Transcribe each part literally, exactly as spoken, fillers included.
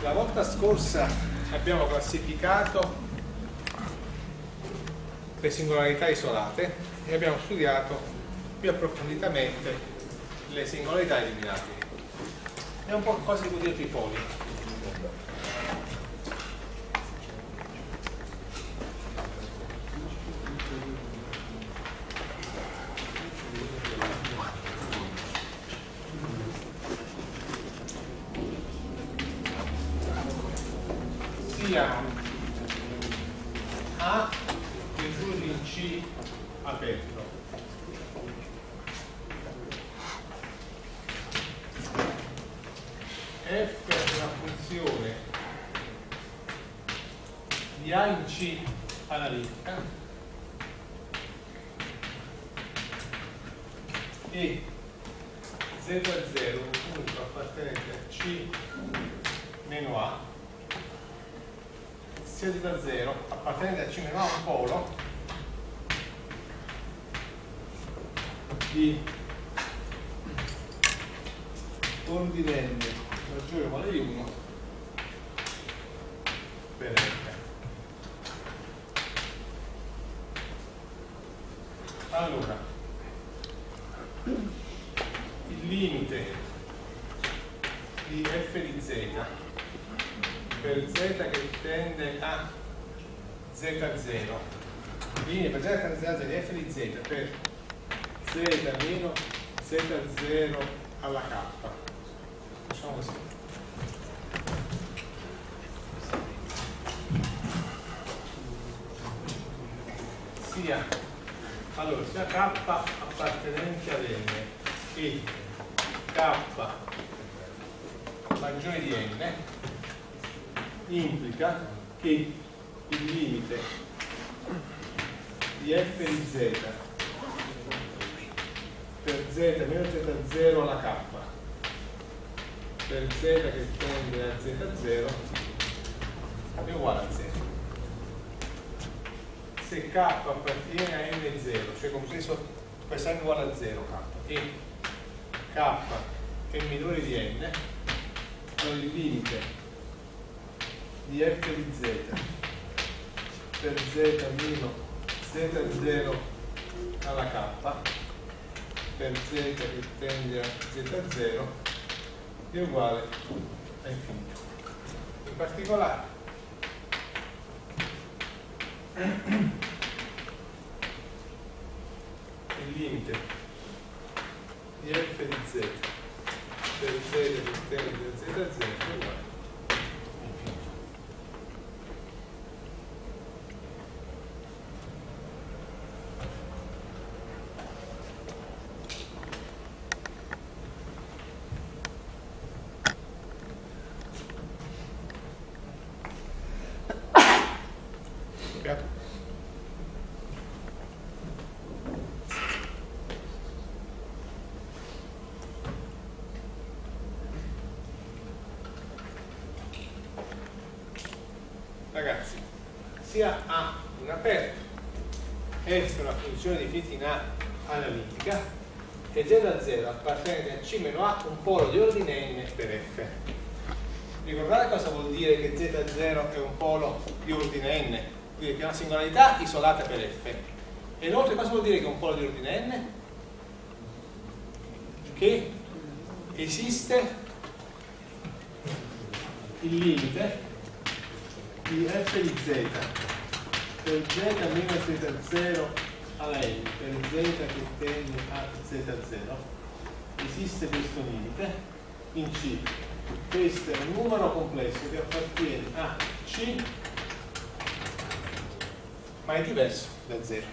La volta scorsa abbiamo classificato le singolarità isolate e abbiamo studiato più approfonditamente le singolarità eliminabili. È un po' quasi come dietro i poli. Sia A risulta in C aperto F è una funzione di A in C analitica e Z zero un punto appartenente a C meno A sia Z zero appartenente a C meno A un polo di ordine n maggiore o uguale di uno per F. Allora, il limite di f di z per z che tende a z zero, il limite per z che tende a z di f di z per z meno z zero alla k. Facciamo così. Sia allora sia k appartenente ad n e k maggiore di n implica che il limite di f di z per z meno z zero alla k per z che tende a z zero è uguale a zero. Se k appartiene a n zero, cioè come se questa n uguale a zero k e k è minore di n, allora il limite di f di z per z meno z zero alla k per z che tende a z zero è uguale a infinito. In particolare il limite di f di z per z che tende a z zero è uguale a infinito. Ragazzi, sia A un aperto, F è una funzione definita in A analitica e Z zero appartenente a C meno A un polo di ordine n per F. Ricordate cosa vuol dire che Z zero è un polo di ordine n? Quindi che è una singolarità isolata per F. E inoltre cosa vuol dire che è un polo di ordine n? Che esiste il limite di f di z per z meno z zero alla n per z che tende a z zero esiste questo limite in C. Questo è un numero complesso che appartiene a C ma è diverso da zero.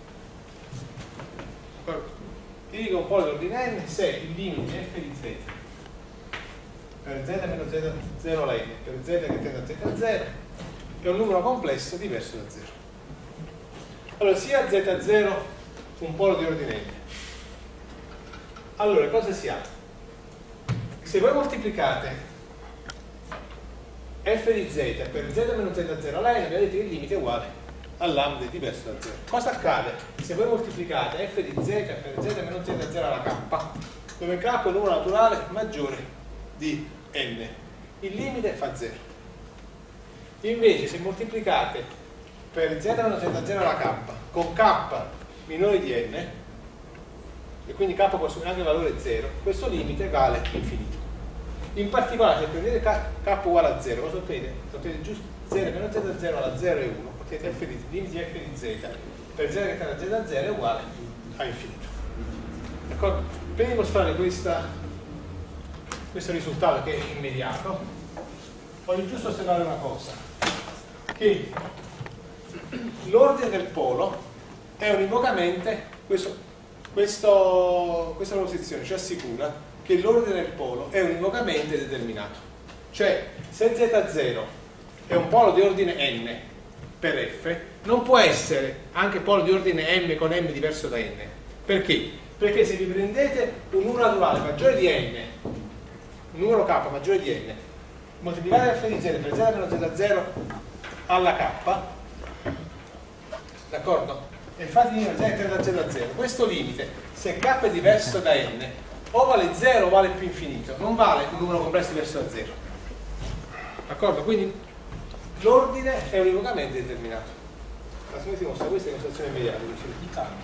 Ti dico un po' di ordine n se il limite f di z per z meno z zero alla n per z che tende a z zero è un numero complesso diverso da zero. Allora sia z zero un polo di ordine n. Allora cosa si ha? Se voi moltiplicate f di z per z meno z zero alla n vedete che il limite è uguale a lambda è diverso da zero. Cosa accade se voi moltiplicate f di z per z meno z zero alla k dove k è un numero naturale maggiore di n? il limite fa zero. Invece se moltiplicate per z meno z zero alla k con k minore di n, e quindi k può assumere anche il valore zero, questo limite vale infinito. In particolare se prendete k, k uguale a zero, cosa ottenete? Ottenete giusto zero meno z zero alla zero e uno, ottenete f di, limite di f di z per z che tende a z zero è uguale a infinito. D'accordo? Per dimostrare questa, questo risultato che è immediato, voglio giusto osservare una cosa, che l'ordine del polo è univocamente, questo, questo, questa proposizione ci assicura che l'ordine del polo è univocamente determinato. Cioè, se z zero è un polo di ordine n per f, non può essere anche polo di ordine m con m diverso da n. Perché? Perché se vi prendete un numero naturale maggiore di n, un numero k maggiore di n, moltiplicate f di z per z meno z zero alla k, d'accordo? E fate di z tende a z zero. Questo limite, se k è diverso da n, o vale zero o vale più infinito, non vale un numero complesso diverso da zero. D'accordo? Quindi l'ordine è univocamente determinato. La si mostra questa è dimostrazione immediata.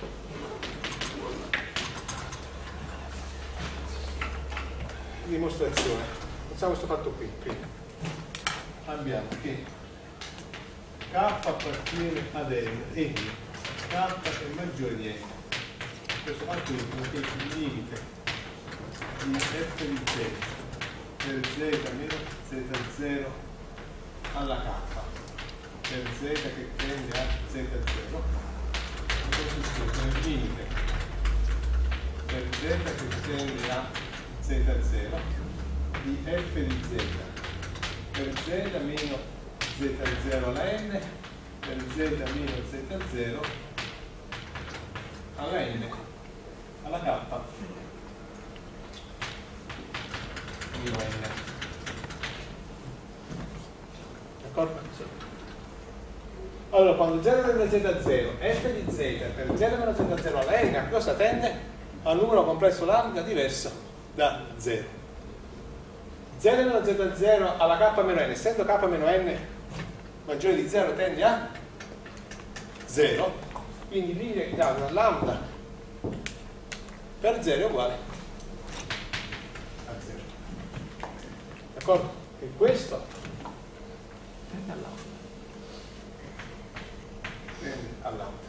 Dimostrazione. Facciamo questo fatto qui. Prima. Abbiamo che k appartiene ad n e k è maggiore di n. Questo fatto è che il limite di f di z per z meno z zero alla k per z che tende a z zero, questo è il limite per z che tende a z zero di f di z per z meno z zero alla n per z meno z zero alla n alla k meno n. D'accordo? Allora, quando z tende a z zero, f di z per z meno z zero alla n, cosa tende? A un numero complesso lambda diverso da zero. Z meno z zero alla k meno n, essendo k meno n maggiore di zero, tende a zero, quindi il limite che dà una lambda per zero è uguale a zero. D'accordo? E questo tende a lambda. Tende a lambda.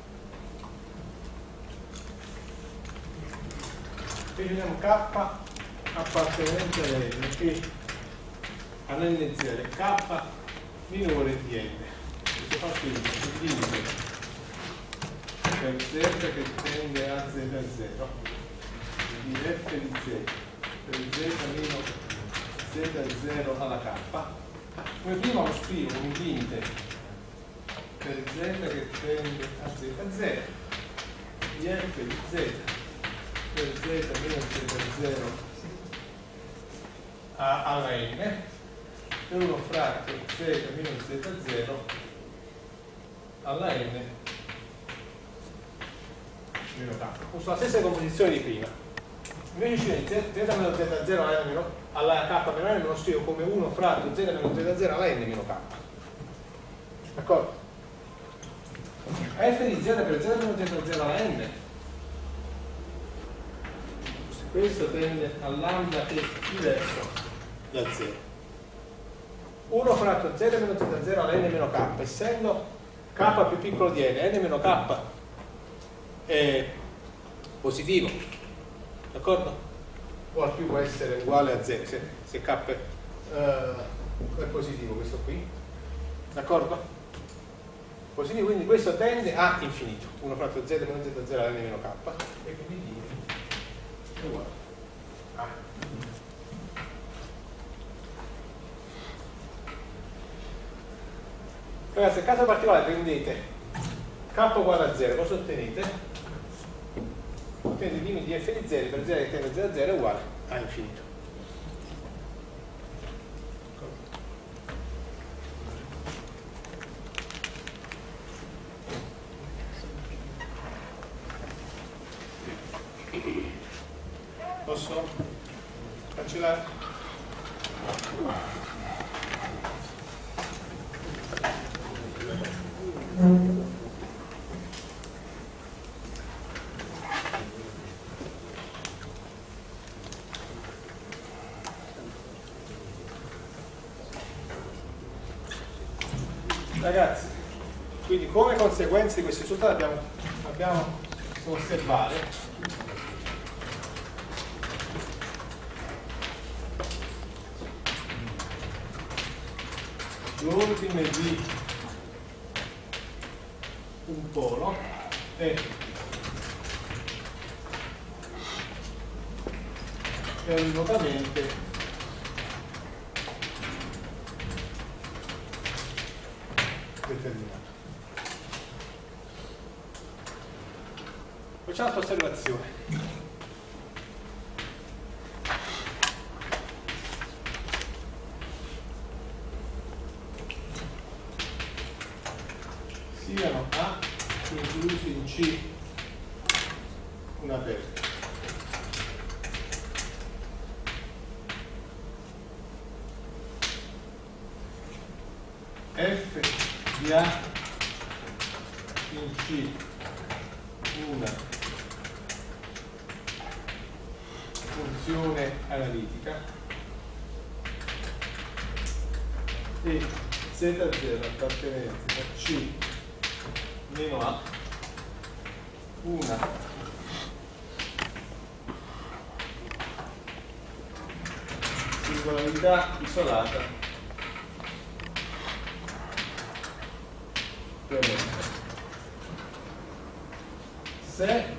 Qui abbiamo k appartenente a n che all'n zero è k minore di n. Questo fa quindi il limite per z che tende a z zero di f di z per z meno z zero alla k. Come prima lo scrivo un limite per z che tende a z zero di f di z per z meno z zero alla n per uno fratto z meno z zero alla n meno k. Uso la stessa composizione di prima. Invece z meno z zero alla n meno alla k meno n me lo scrivo come uno fratto z meno z zero alla n meno k. D'accordo? F di z per z meno z zero alla n, questo tende a lambda che è diverso da zero. uno fratto z meno z zero alla n meno k, essendo k più piccolo di n, n meno k è positivo, d'accordo? O al più può essere uguale a zero, se, se k è, uh, è positivo questo qui, d'accordo? Positivo, quindi questo tende a infinito, uno fratto z meno z zero alla n meno k, e quindi è uguale a. Ragazzi, nel caso particolare prendete k uguale a zero, cosa ottenete? Ottenete il limite di f di z per z che tende a zero a zero è uguale a infinito. Posso cancellare? Ragazzi, quindi come conseguenza di questo risultato abbiamo, abbiamo osservare l'ordine di un polo è periodicamente determinato. Facciamo questa osservazione. Siano A inclusi in C una perdita. F di A in C una funzione analitica e Z zero appartenente a C meno A una singolarità isolata per F. Se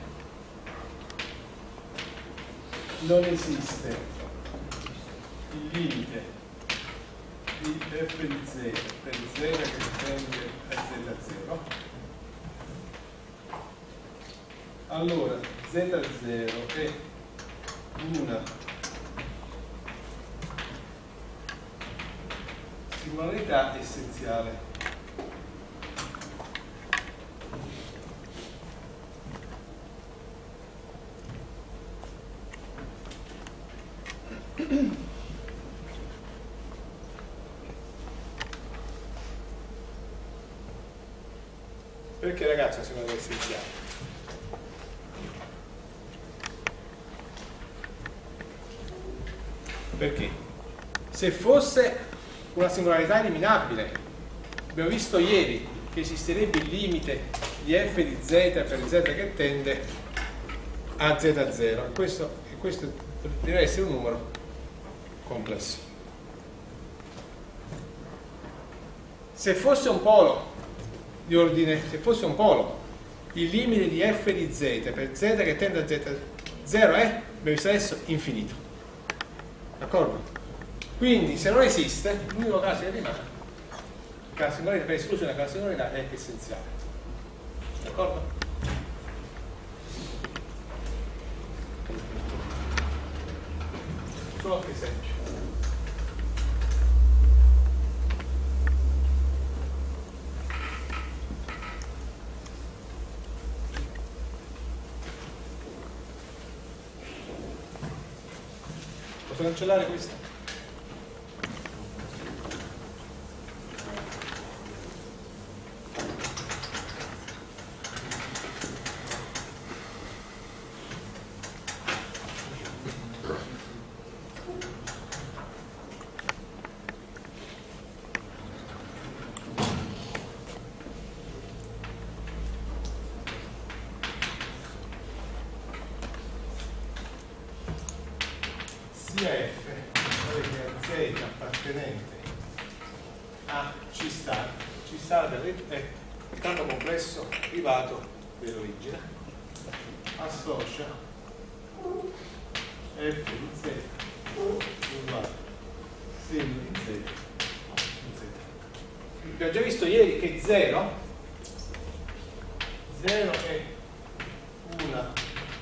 non esiste il limite di f di z per z che tende a z zero, allora z zero è una singolarità essenziale. Perché ragazzi è una singolarità essenziale? Perché se fosse una singolarità eliminabile, abbiamo visto ieri che esisterebbe il limite di f di z per z che tende a z zero, e questo, e questo deve essere un numero complesso. Se fosse un polo di ordine, se fosse un polo, il limite di f di z per z che tende a z zero è, abbiamo visto adesso, infinito. D'accordo? Quindi se non esiste, l'unico caso che rimane, che la singolarità, per esclusione che la singolarità è essenziale. D'accordo? Qualche esempio. Posso cancellare questo? Sia f che a z appartenente a C star, C star è il campo complesso privato dell'origine, associa f di z uguale segno di z su z. Abbiamo già visto ieri che zero zero è una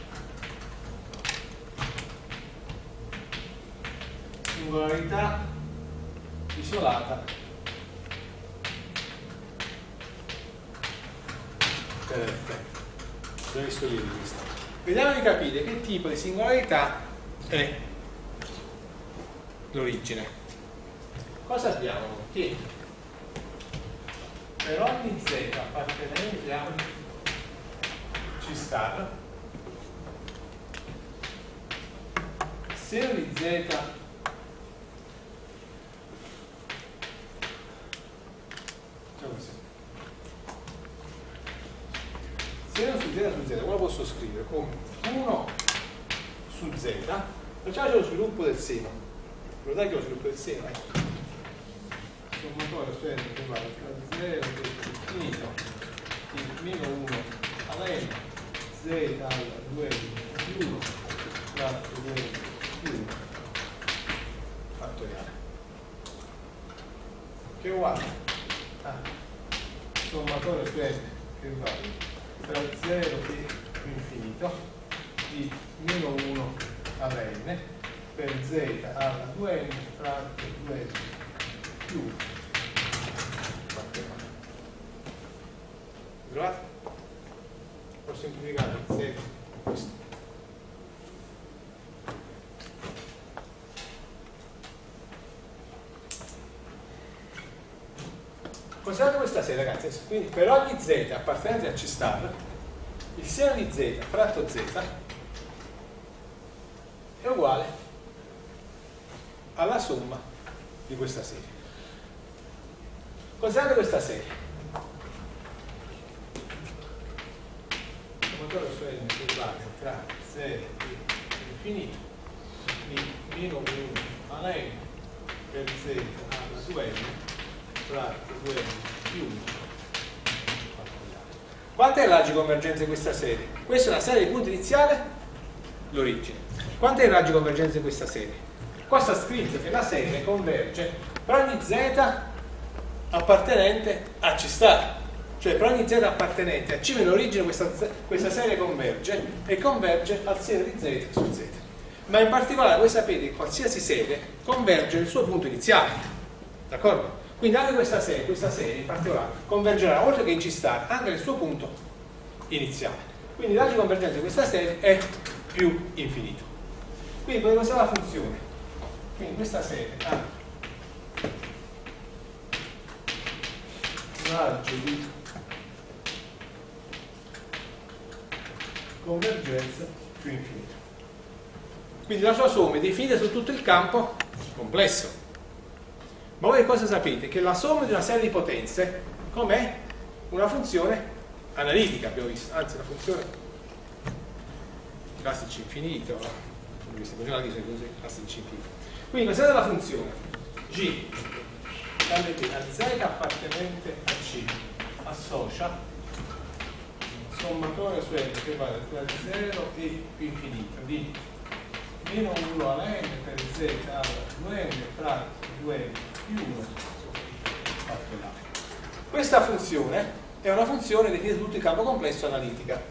singolarità isolata per f. Abbiamo visto ieri questo. Vediamo di capire che tipo di singolarità è l'origine. Cosa abbiamo? Che per ogni z appartenente a C star, se di z di z su z, come lo posso scrivere? Come uno su z, facciamo lo sviluppo del seno. Guardate che lo sviluppo del seno è sommatorio seno che va tra zero e infinito, quindi meno uno alla n, z alla due n più uno, tratto due n più uno, fattoriale. Che è uguale a sommatorio su n che va tra zero e infinito di meno uno alla n per z alla due n fratto due n più uno. Trovate? Ho semplificato z questo. Considerate questa serie, ragazzi, quindi per ogni z appartenente a C star, il seno di z fratto z è uguale alla somma di questa serie. Considerate questa serie. Il motore su n che vale tra zero e infinito di meno uno alla n per z alla due n fratto due n più uno. Quant'è il raggio di convergenza di questa serie? Questa è una serie di punti iniziale, l'origine. Quant'è il raggio di convergenza di questa serie? Qua sta scritto che la serie converge per ogni z appartenente a C star, cioè per ogni z appartenente a C nell'origine questa, questa serie converge e converge al seno di z su z. Ma in particolare voi sapete che qualsiasi serie converge nel suo punto iniziale, d'accordo? Quindi anche questa serie, questa serie in particolare convergerà oltre che in C star anche nel suo punto iniziale. Quindi il raggio di convergenza di questa serie è più infinito. Quindi potete usare la funzione. Quindi questa serie ha un raggio di convergenza più infinito. Quindi la sua somma è definita su tutto il campo complesso. Ma voi cosa sapete? Che la somma di una serie di potenze com'è? Una funzione analitica, abbiamo visto, anzi una funzione classici infinito, queste funzioni analitiche sono classici infiniti. Quindi questa è la funzione g tale che a z appartenente a c associa sommatorio su n che vale tra zero e più infinito di meno uno alla n per z alla due n fratto due n più uno fattoriale. Questa funzione è una funzione definita su tutto il campo complesso analitica.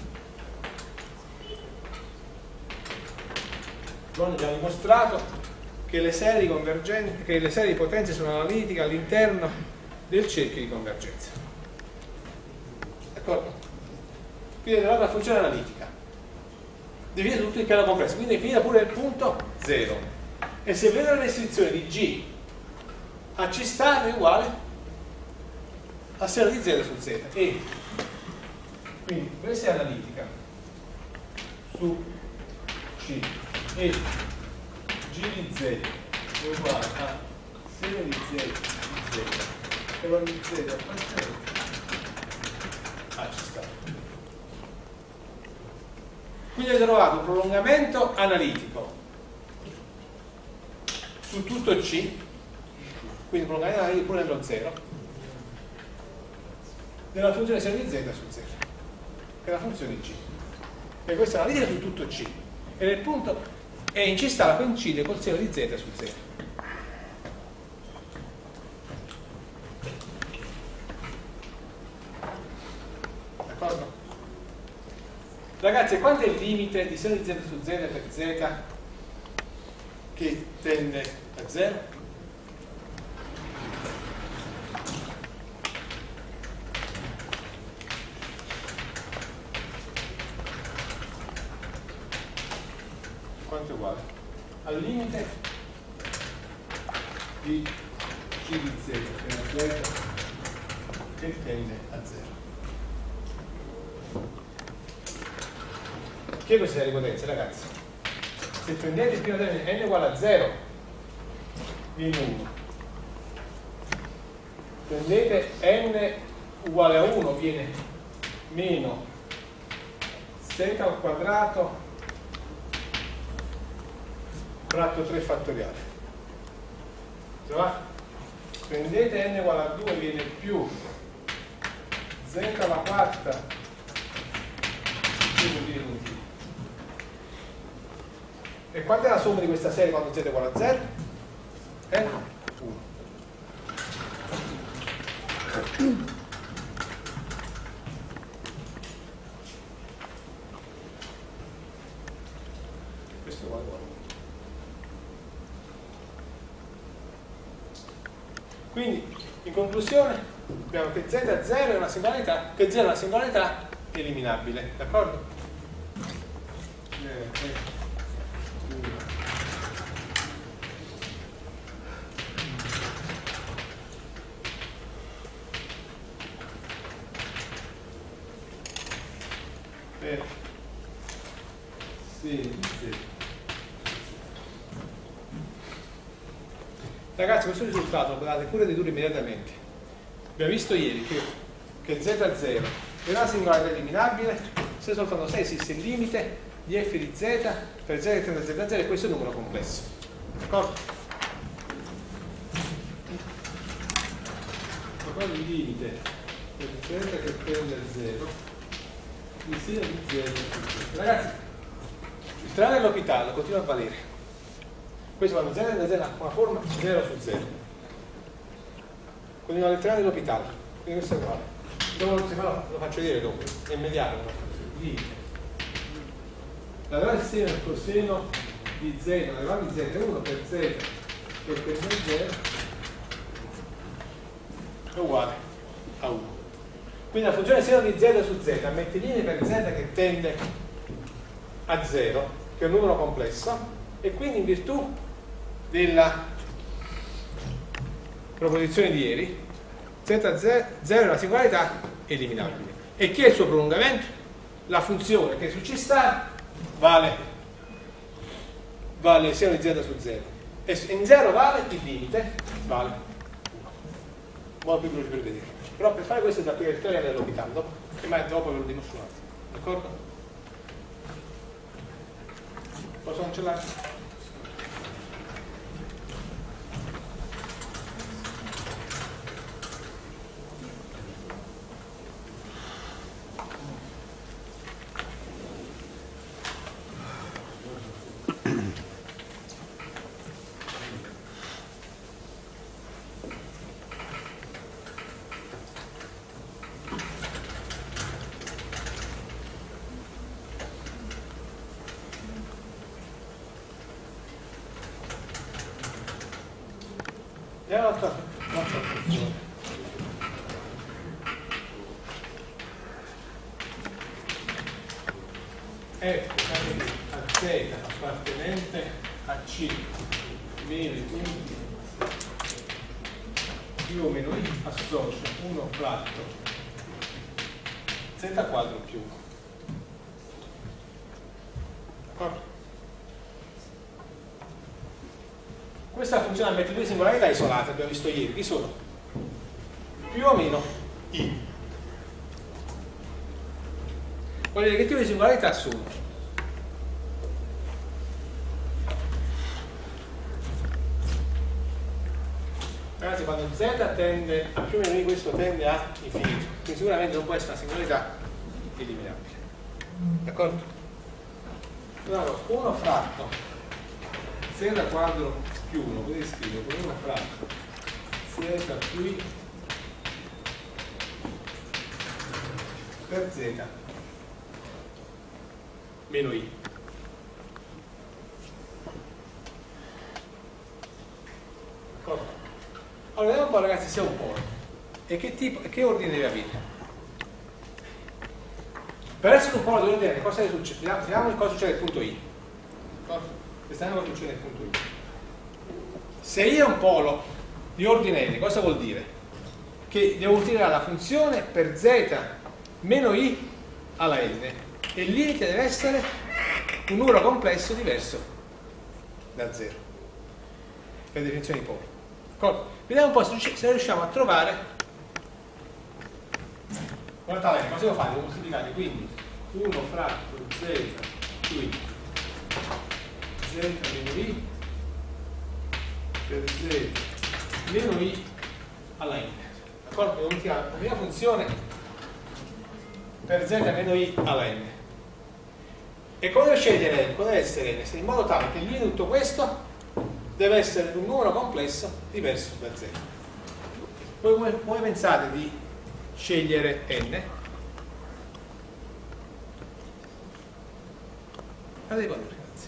Abbiamo già dimostrato che le serie convergenti, che le serie di potenze sono analitiche all'interno del cerchio di convergenza. D'accordo? Quindi è una funzione analitica definita su tutto il piano complesso, quindi definita pure il punto zero. E se vedo la restrizione di G a C star è uguale a seno di z su z. E quindi questa è analitica su C e G di z è uguale a seno di z di z per ogni z appartenente a C star. Quindi avete trovato un prolungamento analitico su tutto C, quindi prolungamento analitico pure nello zero, della funzione seno di z su z, che è la funzione G. E questa è l'analitica su tutto C. E nel punto E in C star coincide col seno di z su z. D'accordo? Ragazzi, quanto è il limite di seno di z su z per z che tende a zero? Quanto è uguale? Al limite di g di z per z che tende a zero. Che è questa serie di potenze, ragazzi? Se prendete il primo termine n uguale a zero, viene uno. Prendete n uguale a uno, viene meno z al quadrato fratto tre fattoriale. Trovate? Prendete n uguale a due, viene più z alla quarta più diminutivo. E quanta è la somma di questa serie quando z è uguale a zero? Eh? uno. Questo è uguale a uno. Quindi, in conclusione, abbiamo che z a zero è una singolarità, che zero è una singolarità eliminabile, d'accordo? Per sì, sì. Ragazzi, questo risultato lo date pure dedurre immediatamente. Abbiamo visto ieri che, che z a zero è una singolarità eliminabile se soltanto se esiste il limite di f di z per z che tende a z a zero e questo è un numero complesso. D'accordo? Ma quando il limite per z che tende a zero di sia di z. Ragazzi, il teorema dell'Hopital continua a valere. Questo quando z tende a zero ha una forma zero su zero. Continua il teorema dell'Hopital. Quindi questo è uguale. Dopo lo, fa, lo faccio vedere dopo, è immediato. Limite. La radice seno del coseno di z, la radice di z è uno per z che tende a zero è uguale a uno. Quindi la funzione seno di z su z ammette linee per z che tende a zero, che è un numero complesso, e quindi in virtù della proposizione di ieri z a zero è una singolarità eliminabile. E chi è il suo prolungamento? La funzione che su C star vale vale seno di z su zero e in zero vale il limite vale uno. Modo più veloce per vedere. Però per fare questo è da applicare il teorema dell'Hopital dopo, e mai dopo ve lo dimostro un attimo. D'accordo? Posso cancellare? E un'altra funzione. F a z appartenente a C viene quindi più o meno I associa uno fratto z quadro più uno. D'accordo? Questa funzione ammette due singolarità isolate, abbiamo visto ieri, chi sono? Più o meno I. Voglio dire che tipo di singolarità sono? Ragazzi, quando z tende a più o meno I, questo tende a infinito, quindi sicuramente non può essere una singolarità eliminabile. D'accordo? Allora, uno fratto z quadro più uno, così scrivo, con uno fratto z più I per z meno I. D'accordo? Allora vediamo un po', ragazzi, se è un polo e che tipo, che ordine deve avere. Per essere un polo di ordine, cosa succede? Vediamo cosa succede al punto I. D'accordo? Vediamo cosa succede al punto I. Se I è un polo di ordine n, cosa vuol dire? Che devo utilizzare la funzione per z meno I alla n e il limite deve essere un numero complesso diverso da zero per definizione di polo. D'accordo? Vediamo un po' se riusciamo a trovare. Guardate, cosa devo fare? Devo moltiplicare quindi uno fratto z più i, z meno i per z meno i alla n. D'accordo? La mia funzione per z meno i alla n. E come devo scegliere n? Cosa deve essere n? Se in modo tale che il limite di tutto questo deve essere un numero complesso diverso da z. Voi come, come pensate di scegliere n? Fate i valori, ragazzi.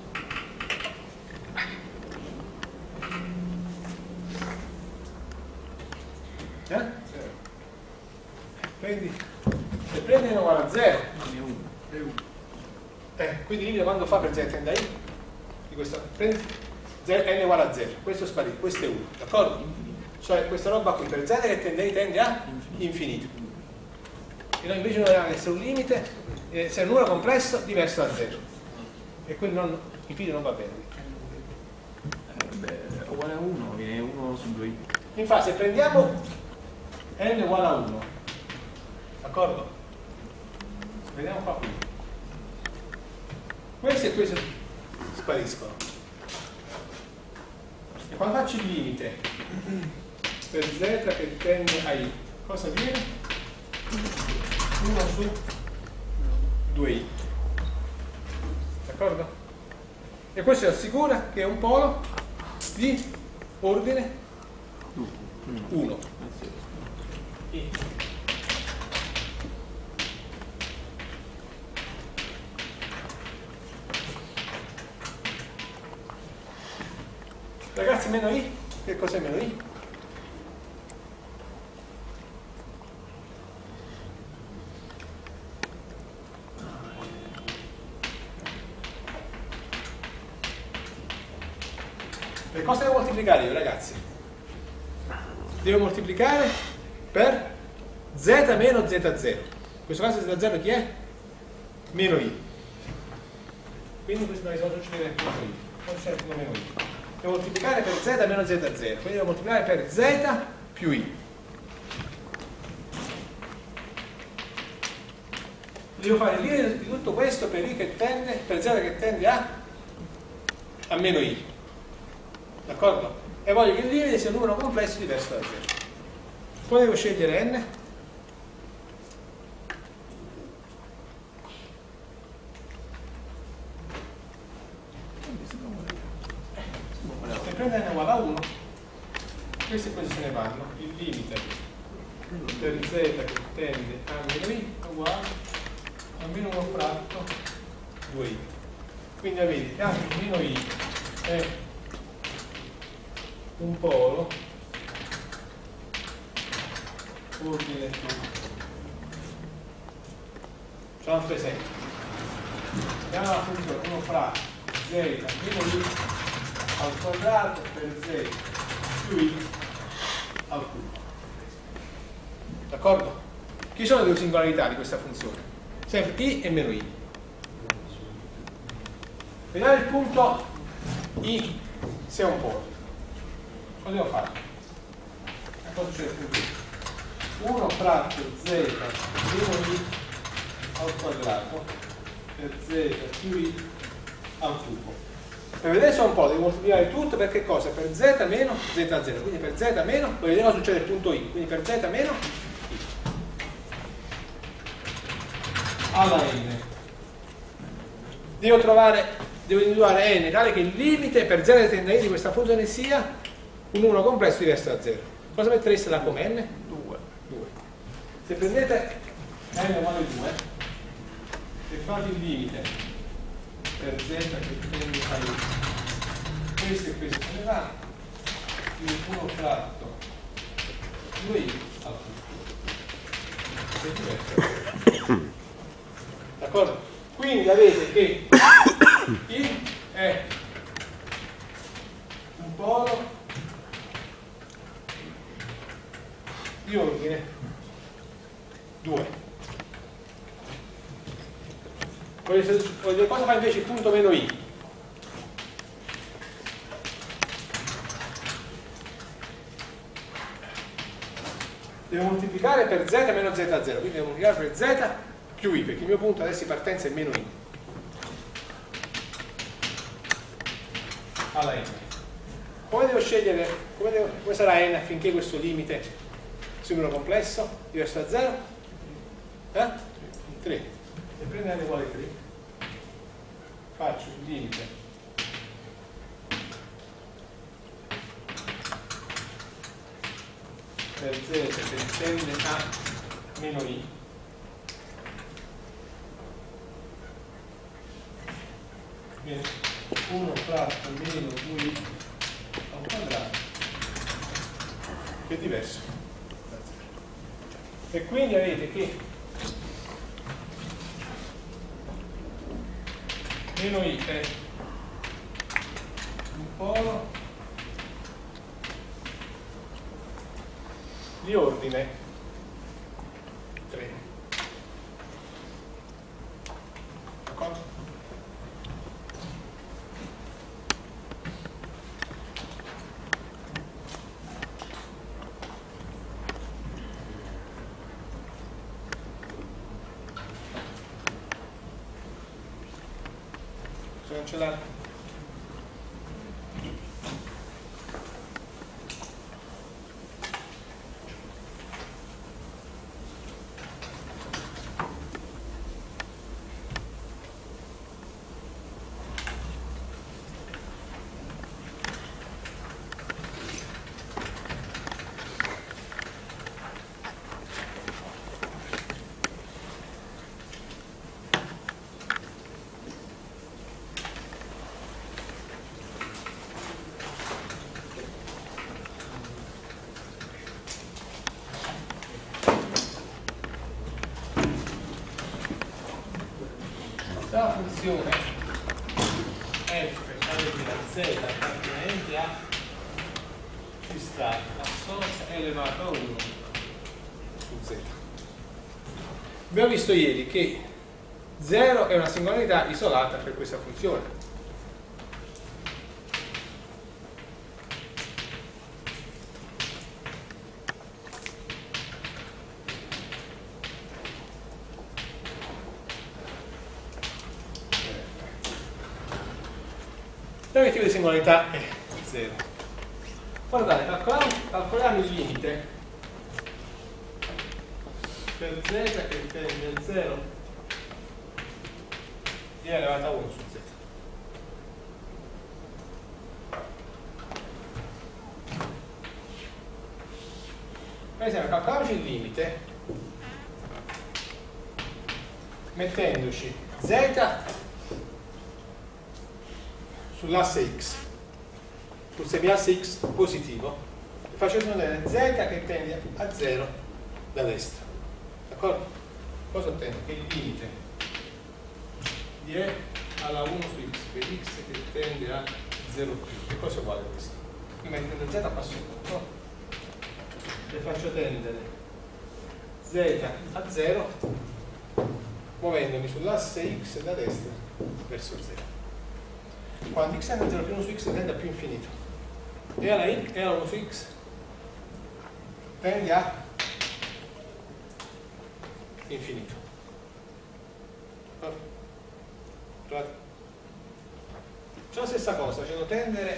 Eh? Prendi, se prendi n uguale a zero, eh, quindi limite quando fa per z tende a i di questo, prendi n uguale a zero, questo è sparito, questo è uno, d'accordo? Cioè questa roba qui per z che tende a i tende a infinito. E noi invece dobbiamo essere un limite, eh, essere un numero complesso diverso da zero. E quindi non, infinito non va bene. Eh, beh, uguale a uno, viene uno su due. Infatti se prendiamo n uguale a uno, d'accordo? Vediamo qua qui. Questo e questo spariscono. E quando faccio il limite per z che tende a i, cosa viene? uno su due i. D'accordo? E questo ci assicura che è un polo di ordine uno. I. Ragazzi, meno i, che cos'è meno i? Per cosa devo moltiplicare io, ragazzi? Devo moltiplicare per z meno z zero. In questo caso z zero chi è? Meno i. Quindi questo mi sono succedere meno i. Non c'è meno i. Devo moltiplicare per z meno z zero, quindi devo moltiplicare per z più i. Devo fare il limite di tutto questo per i che tende, per z che tende a, a meno i. D'accordo? E voglio che il limite sia un numero complesso diverso da zero. Poi devo scegliere n. Se prendo n uguale a uno, questi e questi se ne vanno. Il limite per z che tende a meno i è uguale a meno uno fratto due i. Quindi avete che anche meno i è un polo ordine più. C'è un altro esempio. Abbiamo la funzione uno fratto z meno i al quadrato per z più i al cubo. D'accordo? Chi sono le due singolarità di questa funzione? Sempre i e meno i. Vediamo il punto i se è un polo. Cosa devo fare? Cosa succede qui? uno fratto z meno i al quadrato per z più i al cubo. Per vedere se è un polo devo moltiplicare tutto per che cosa? Per z meno z zero. Quindi per z meno, poi vediamo cosa succede il punto i. Quindi per z meno i alla n. Devo trovare, devo individuare n tale che il limite per z che tende a i di questa funzione sia un numero complesso diverso da zero. Cosa mettereste là come n? due. Se prendete n uguale due e fate il limite per z che tende a i, questo e questo se ne va, quindi uno fratto due i al cubo. È diverso. D'accordo? Quindi avete che i è un polo di ordine due. Voglio vedere cosa fa invece il punto meno i. Devo moltiplicare per z meno z zero, quindi devo moltiplicare per z più i, perché il mio punto adesso di partenza è meno i alla n. Come devo scegliere, come, devo, come sarà n affinché questo limite sia un numero complesso diverso da zero? Eh? tre. E prendo n uguale tre, faccio il limite per z che tende a meno i uno fratto meno due i al quadrato, che è diverso da zero. E quindi avete che meno i è un polo di ordine tre. D'accordo? Posso cancellare? La funzione f tale da z appartenente a ci sta assorta elevato a uno su z. Abbiamo visto ieri che zero è una singolarità isolata per questa funzione. L'obiettivo di singolarità è zero. Guardate, calcoliamo, calcoliamo il limite per z che tende a zero di elevata a uno su z. Per esempio, calcoliamoci il limite mettendoci z sull'asse x, sul semiasse x positivo, e faccio ottenere z che tende a zero da destra. D'accordo? Cosa ottengo? Che il limite di e alla uno su x per x che tende a zero più. Che cosa è uguale a questo? Qui mettendo z passo sotto e faccio tendere z a zero muovendomi sull'asse x da destra verso zero. Quando x tende a zero più uno su x tende a più infinito e alla, y, e alla uno su x tende a infinito. Trovate? C'è la stessa cosa, cioè tendere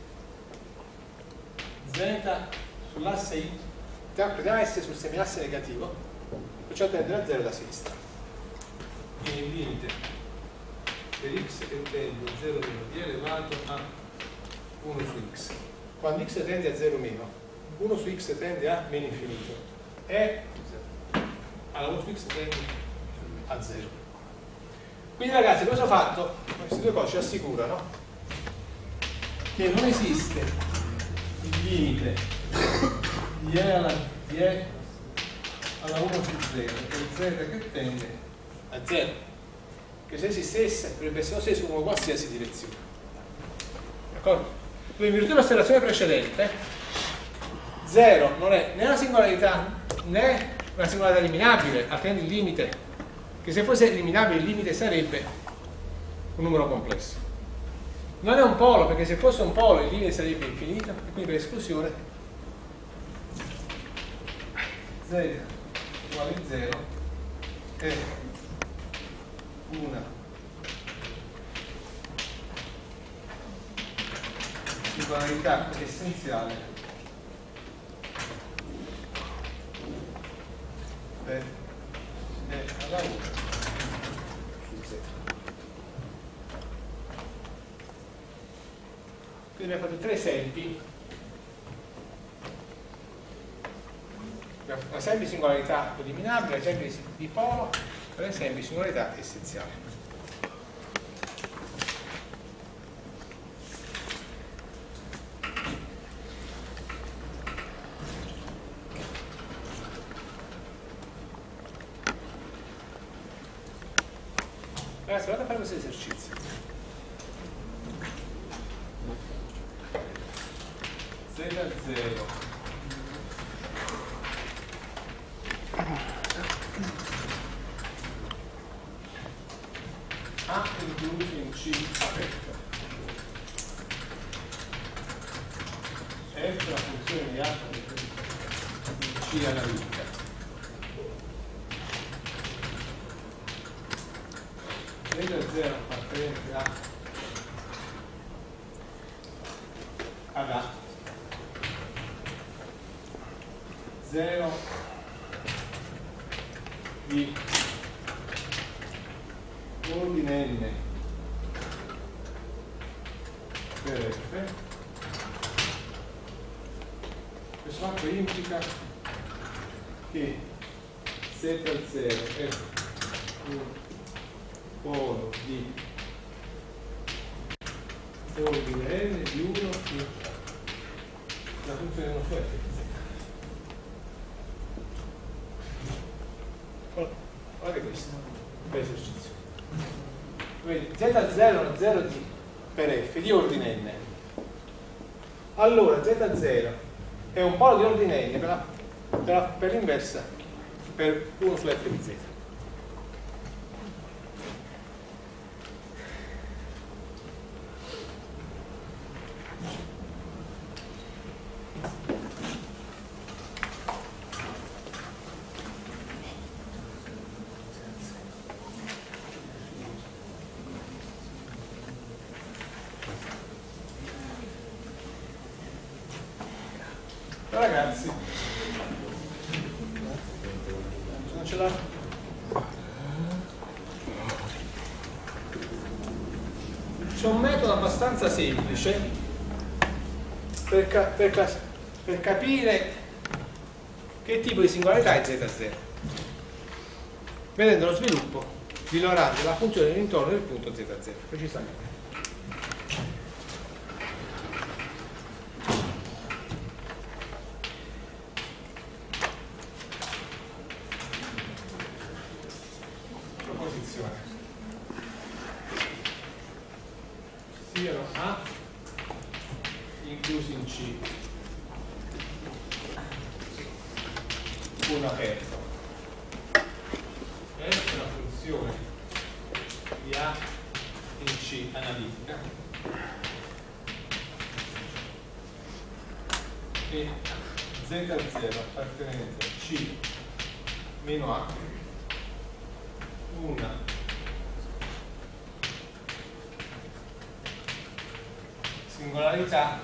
z sull'asse y, prendiamo s sul semiasse negativo, perciò tendere a zero da sinistra. Quindi il limite per x che tende a zero meno di elevato a uno su x. Quando x tende a zero meno, uno su x tende a meno infinito e alla uno su x tende a zero. Quindi ragazzi, cosa ho fatto? Queste due cose ci assicurano che non esiste il limite di e alla, di e alla uno su zero per z che tende a zero. Che se esistesse dovrebbe essere lo stesso come qualsiasi direzione. D'accordo? Quindi in virtù dell'osservazione precedente zero non è né una singolarità né una singolarità eliminabile, altrimenti il limite, che se fosse eliminabile il limite sarebbe un numero complesso. Non è un polo, perché se fosse un polo il limite sarebbe infinito e quindi per esclusione z uguale zero è una singolarità essenziale per e alla uno su Z. Quindi abbiamo fatto tre esempi, esempi di singolarità eliminabile, esempi di polo, tre esempi di singolarità essenziale. Ragazzi, vado a fare questo esercizio. Z zero A incluso in C aperto F la funzione di A in C analitica Z zero appartenente a ad A zero di ordine n per F. Questo fatto implica che Z zero è un polo di ordine n di uno più la funzione uno su F di Z. Guardate questo per esercizio. Z zero è zero di, per F di ordine n. Allora Z zero è un polo di ordine n per, la, per, la, per l'inversa per uno su F di Z. Ragazzi, non ce l'ha? C'è un metodo abbastanza semplice per, ca per, ca per capire che tipo di singolarità è Z zero, vedendo lo sviluppo di Lorentz della funzione all'intorno del punto Z zero, precisamente. Siano A inclusi in C un aperto è una funzione di A in C analitica e Z zero appartenente a C meno A una singolarità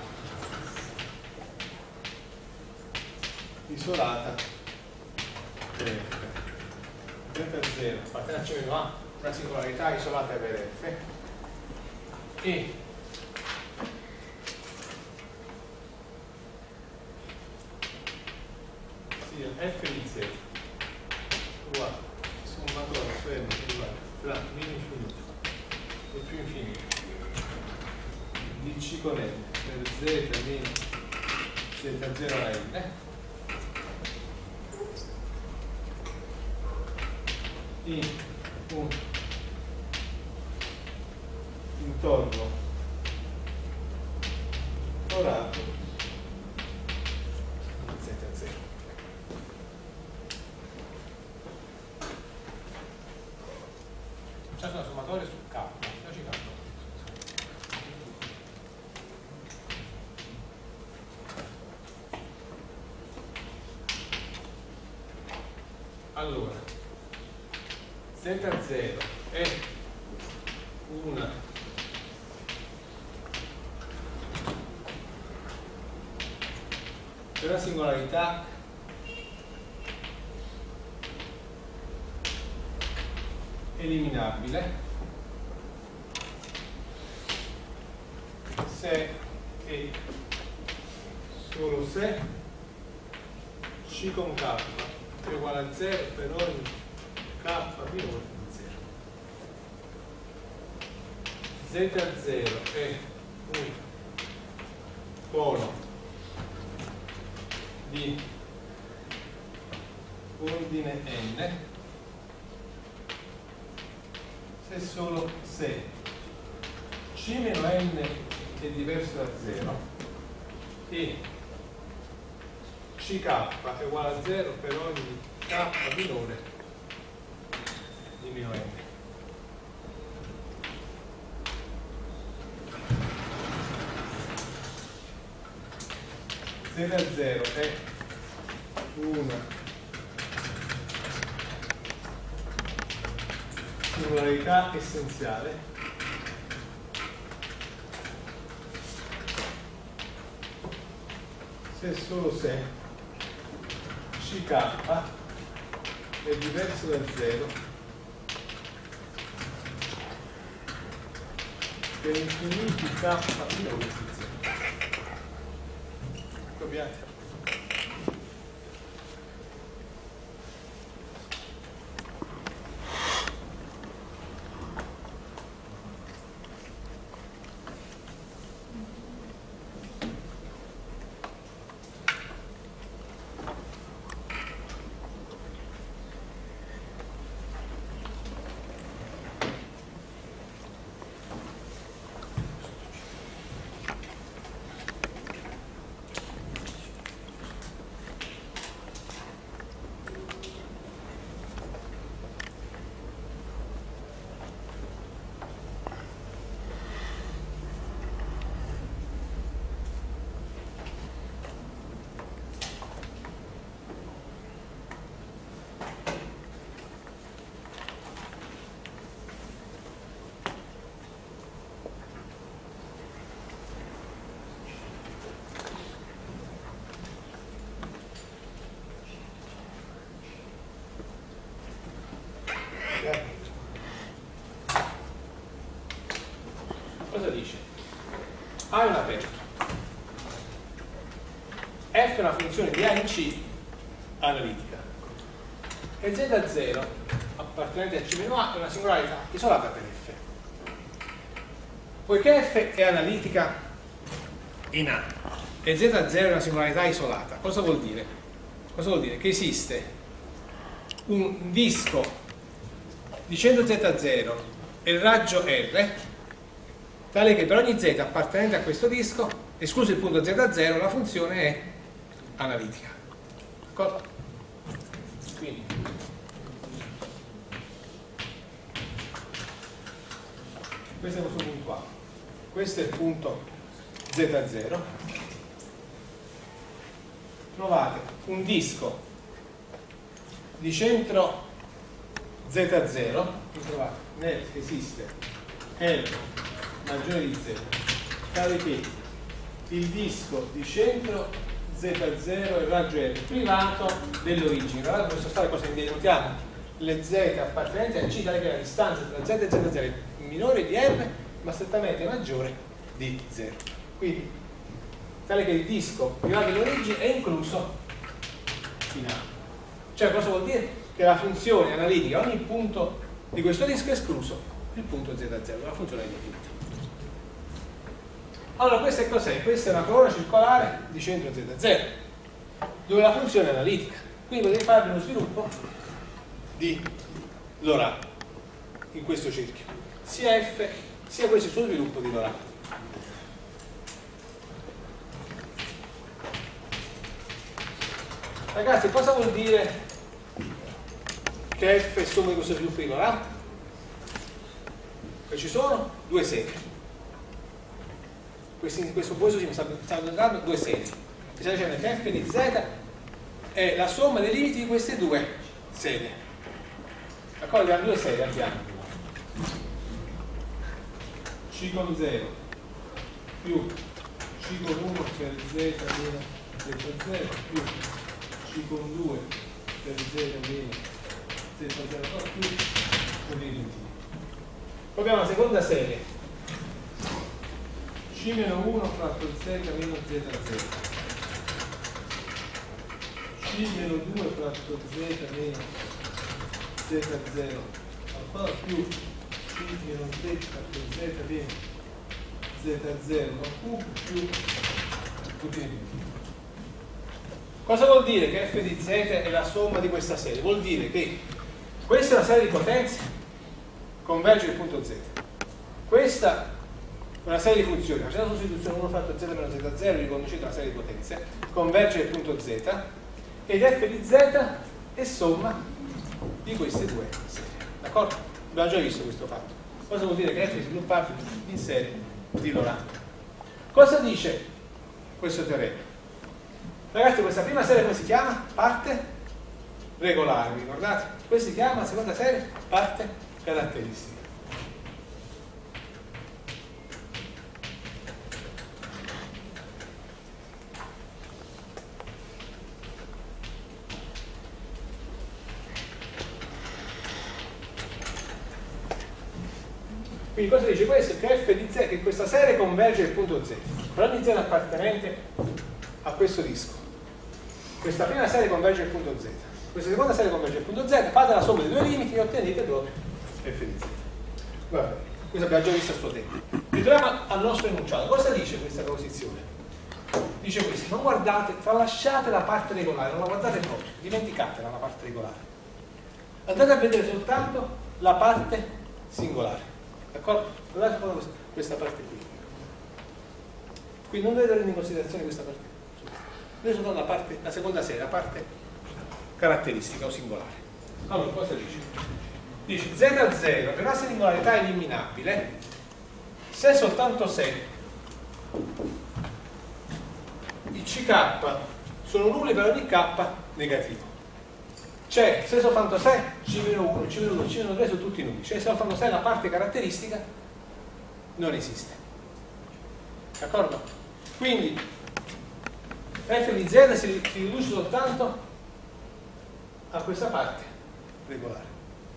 isolata per F. Z zero appartiene a C meno A, una singolarità isolata per F e sia F di Z uguale sommatorio fermo uguale tra meno infinito e più infinito di C con N per Z meno Z zero alla N in un intorno orato Z zero. C'è una sommatoria su K, facciamoci K. Allora, z zero è una è una singolarità eliminabile se e solo se c con k è uguale a zero per ogni k minore di zero. z zero è un cono di ordine n se solo se c meno n è diverso da zero e ck è uguale a zero per ogni k minore di meno n. z zero è una singolarità essenziale se solo se ck è diverso da zero per infiniti k minori di zero. Copiate. Cosa dice? A è un aperto, f è una funzione di A in C analitica e z zero appartenente a C meno A è una singolarità isolata per f. Poiché f è analitica in A e z zero è una singolarità isolata, cosa vuol dire? Cosa vuol dire? Che esiste un disco di centro z zero e il raggio R tale che per ogni z appartenente a questo disco, escluso il punto z zero, la funzione è analitica. D'accordo? Quindi questo è il nostro punto A, questo è il punto z zero. Trovate un disco di centro z zero, trovate nel esiste L maggiore di zero, tale che il disco di centro z zero e il raggio R privato dell'origine. Guardate, questo fare cosa notiamo? Le z appartenenti a C, tale che la distanza tra z e z zero è minore di R ma strettamente maggiore di zero. Quindi tale che il disco privato dell'origine è incluso in A. Cioè cosa vuol dire? Che la funzione analitica a ogni punto di questo disco è escluso il punto z zero, la funzione è definita. Allora questa è cos'è? Questa è una corona circolare di centro z zero dove la funzione è analitica, quindi potete fare uno sviluppo di Lorà in questo cerchio, sia f sia questo il suo sviluppo di Lorà. Ragazzi, cosa vuol dire che f è somma di questo sviluppo di Lorà? Che ci sono due serie. In questo posto ci stanno dando due serie, mi sta dicendo che f di z è la somma dei limiti di queste due serie, D'accordo? Abbiamo due serie, abbiamo C con zero più C con uno per z meno z zero più C con due per z meno z zero più così via. Poi abbiamo la seconda serie C meno uno fratto z meno z zero C meno due fratto z meno z zero al quadro più C meno tre fratto z meno z zero al cubo più tutti i punti. Cosa vuol dire che f di z è la somma di questa serie? Vuol dire che questa è una serie di potenze, converge il punto z. Questa è una serie di funzioni, facendo la sostituzione uno fratto z meno z zero, riconducendo una serie di potenze, converge il punto z, ed f di z è somma di queste due serie. D'accordo? Abbiamo già visto questo fatto. Cosa vuol dire che f è sviluppabile in serie di Laurent? Cosa dice questo teorema? Ragazzi, questa prima serie come si chiama? Parte regolare, vi ricordate? Questa si chiama, la seconda serie, parte caratteristica. Quindi cosa dice questo? Che f di z, che questa serie converge il punto z. Per ogni z appartenente a questo disco. Questa prima serie converge il punto z. Questa seconda serie converge il punto z. Fate la somma dei due limiti e ottenete proprio f di z. Guarda, questo abbiamo già visto a suo tempo. Ritorniamo al nostro enunciato. Cosa dice questa proposizione? Dice questo: non guardate, tralasciate la parte regolare, non la guardate proprio, dimenticatela la parte regolare. Andate a vedere soltanto la parte singolare. D'accordo? Guardate solo questa parte qui. Quindi non dovete prendere in considerazione questa parte. Vedete soltanto la parte, la seconda serie, la parte caratteristica o singolare. Allora, cosa dice? Dice z zero per una singolarità eliminabile se e soltanto se i ck sono nulli per ogni k negativo. C'è se soltanto se C meno uno, C meno due, C meno tre sono tutti nulli. C'è soltanto se la parte caratteristica non esiste. D'accordo? Quindi f di z si, si riduce soltanto a questa parte regolare.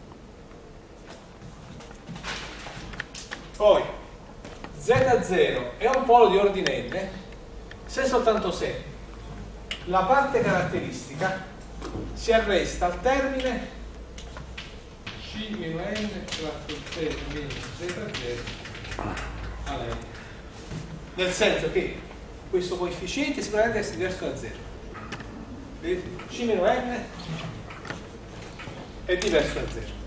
Poi z zero è un polo di ordine n se soltanto se la parte caratteristica si arresta al termine C meno n fratto z meno z zero alla n. Nel senso che questo coefficiente sicuramente è diverso da zero. Vedete? C meno n è diverso da zero.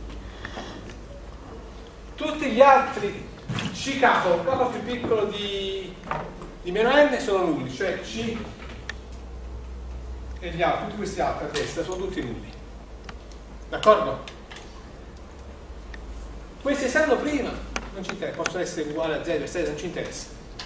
Tutti gli altri ck, un k più piccolo di, di meno n sono nulli, cioè c e gli altri, tutti questi altri a destra sono tutti nulli. D'accordo? Questi essendo prima non ci interessa, possono essere uguali a zero, non ci interessa.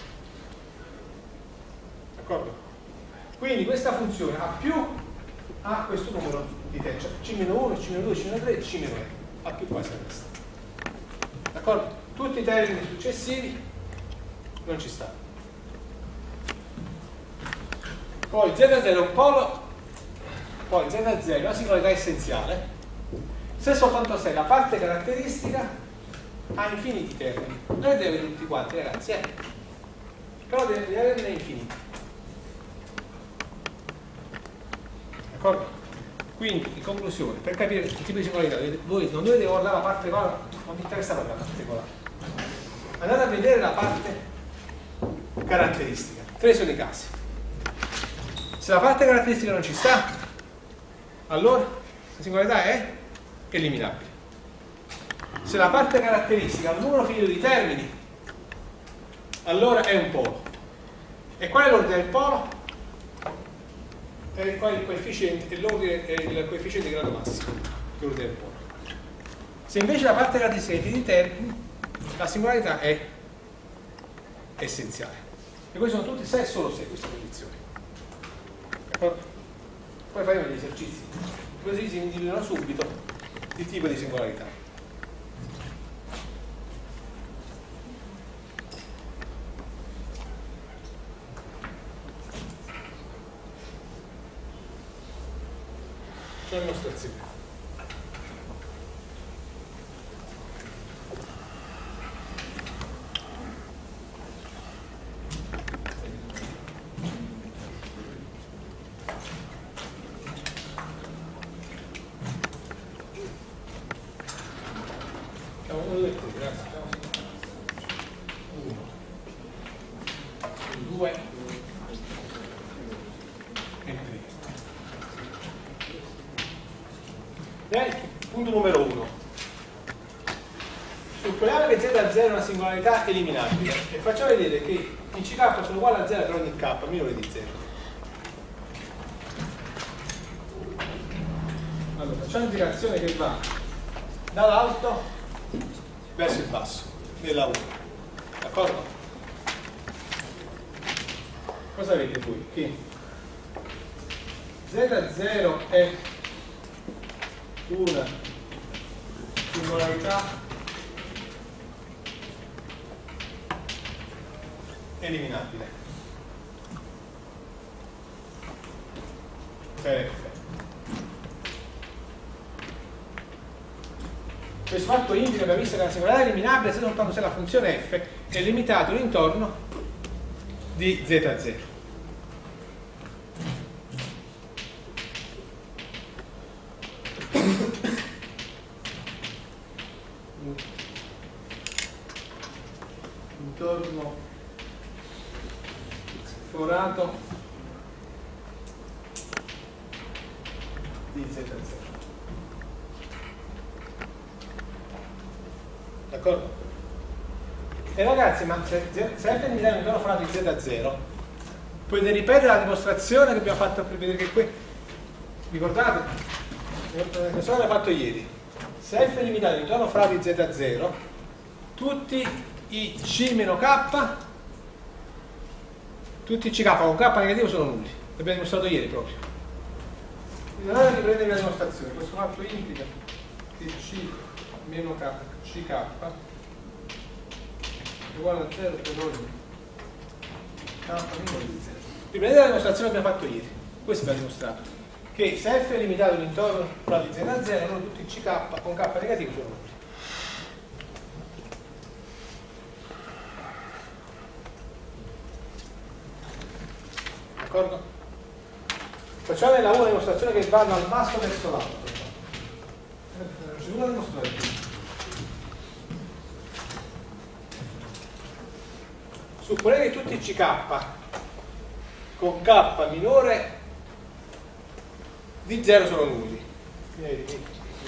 D'accordo? Quindi questa funzione a più ha questo numero di termini, cioè c meno uno, c meno due, c meno tre, c meno n, a più quasi a destra. D'accordo? Tutti i termini successivi non ci stanno. Poi z zero è un polo, poi z zero è una singolarità essenziale se soltanto se la parte caratteristica ha infiniti termini. Non deve avere tutti quanti, ragazzi, eh? Però deve, deve averne infiniti. D'accordo? Quindi, in conclusione, per capire il tipo di singolarità, voi non dovete guardare la parte regolare, non vi interessa proprio la parte regolare. Andate a vedere la parte caratteristica. Tre sono i casi. Se la parte caratteristica non ci sta, allora la singolarità è eliminabile. Se la parte caratteristica ha un numero finito di termini, allora è un polo. E qual è l'ordine del polo? E qual è il coefficiente? L'ordine è il coefficiente di grado massimo, l'ordine del polo. Se invece la parte caratteristica è finita di termini, la singolarità è essenziale. E questi sono tutti se e solo se queste condizioni. D'accordo? Poi faremo gli esercizi, così si individuano subito di tipo di singolarità. C'è dimostrazione. Punto numero uno. Supponiamo che z a zero è una singolarità eliminabile e facciamo vedere che i ck sono uguali a zero per ogni k minore di zero. Allora, facciamo un'integrazione che va dall'alto verso il basso della uno. D'accordo? Cosa avete qui? Che z a zero è una singolarità eliminabile per f. Questo fatto indica, abbiamo visto che la singolarità eliminabile se soltanto se la funzione f è limitata all'intorno di z a zero. Intorno forato di z a zero. D'accordo? E ragazzi, ma se, se f è un intorno forato di z a zero, potete ripetere la dimostrazione che abbiamo fatto per vedere che qui, ricordate? La dimostrazione che abbiamo fatto ieri. Se f è limitato all'intorno forato di z a zero, tutti i c meno k, tutti i ck con k negativo sono nulli. L'abbiamo dimostrato ieri proprio. Quindi allora riprendere la dimostrazione. Questo fatto implica che c meno k, ck è uguale a zero per ogni k minore di zero. Riprendere la dimostrazione che abbiamo fatto ieri. Questo abbiamo dimostrato. Che se f è limitato all'intorno di z a zero, allora tutti i ck con k negativo sono nulli. D'accordo? Facciamo nella una dimostrazione che va dal basso verso l'alto. C'è una dimostrazione. Supponete che tutti i ck con k minore di zero sono nulli. Quindi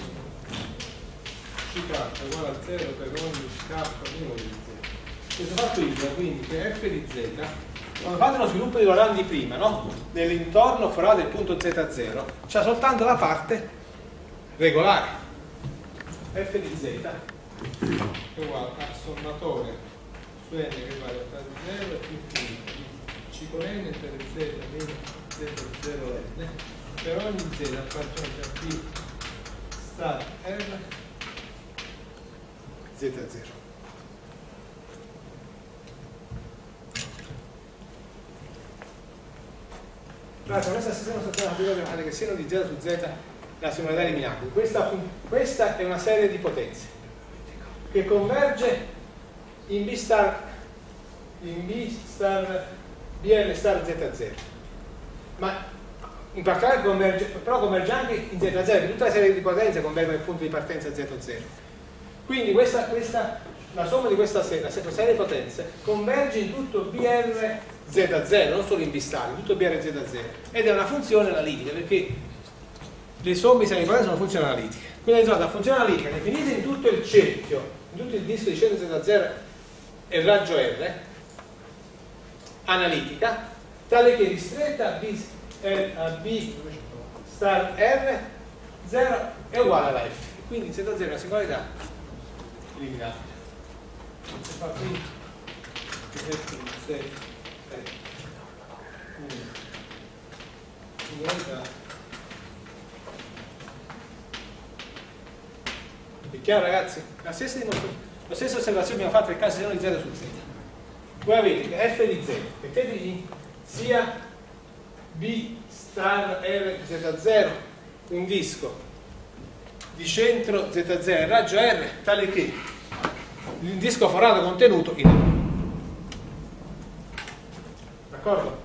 ck è uguale a zero per ogni k minore di zero. Questo fatto indica quindi che f di z, quando fate uno sviluppo di Laurent di prima, no? Nell'intorno forato del punto z a zero, c'è soltanto la parte regolare. F di z è uguale a sommatore su n che vale tra zero e infinito c con n per z meno z zero n per ogni z appartenente a p star r z a zero. Guardate, questa stessa dimostrazione dobbiamo fare che seno di zero su z è la singolarità eliminabile. Questa, questa è una serie di potenze che converge in B star, in B star, B L star z a zero. Ma in particolare converge, però converge anche in z a zero, perché tutta la serie di potenze converge nel punto di partenza z a zero. Quindi questa, questa, la somma di questa serie, la serie di potenze converge in tutto B R z a zero, non solo in B star, in tutto B R z a zero, ed è una funzione analitica, perché le somme di serie di potenze sono funzioni analitiche. Quindi la funzione analitica definita in tutto il cerchio, in tutto il disco di centro z a zero e raggio R, analitica, tale che ristretta a B, a B star R zero è uguale alla F. Quindi z a zero è una singolarità eliminabile. Si fa qui che f di z è una singolarità È chiaro ragazzi? La stessa, la stessa osservazione abbiamo fatto nel caso di z su z. Voi avete che f di z, mettetegli sia b star r z zero un disco di centro z zero e raggio r tale che il disco forato contenuto in E. D'accordo?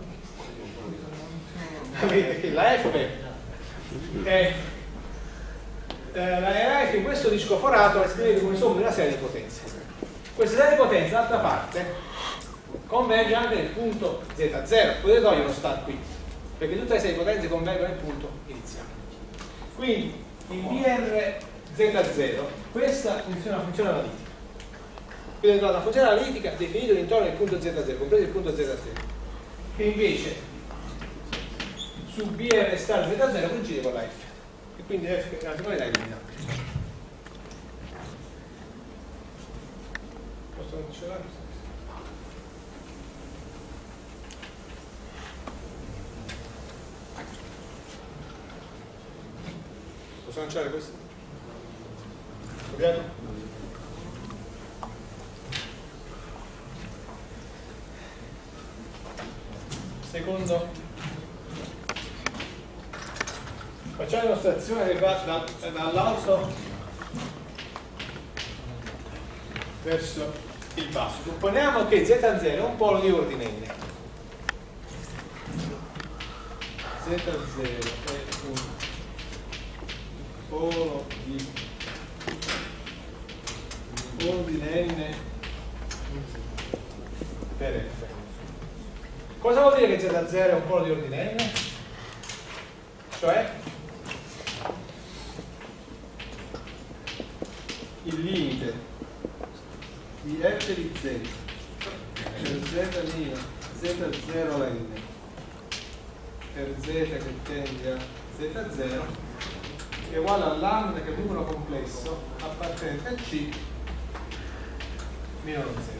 Vedete che la f è eh, la f in questo disco forato la scrivete come somma di una serie di potenze. Questa serie di potenze d'altra parte converge anche nel punto z zero, potete togliere lo star qui perché tutte le serie di potenze convergono nel punto iniziale. Quindi in B R Z zero questa funziona una funzione analitica. Quindi è una funzione analitica definita intorno al punto z zero, compreso il punto z zero, che invece su B R star Z zero coincide con la F. E quindi F è una singolarità eliminabile. Posso cancellare? Posso lanciare questo? Proviamo? Secondo, facciamo un'illustrazione che va da, dall'alto verso il basso. Supponiamo che z zero è un polo di ordine n. z zero è un polo di ordine n per f. Cosa vuol dire che z zero è un polo di ordine n? Cioè il limite di f di z per z meno z zero n per z che tende a z zero è uguale a lambda che è il numero complesso appartenente a C meno zero.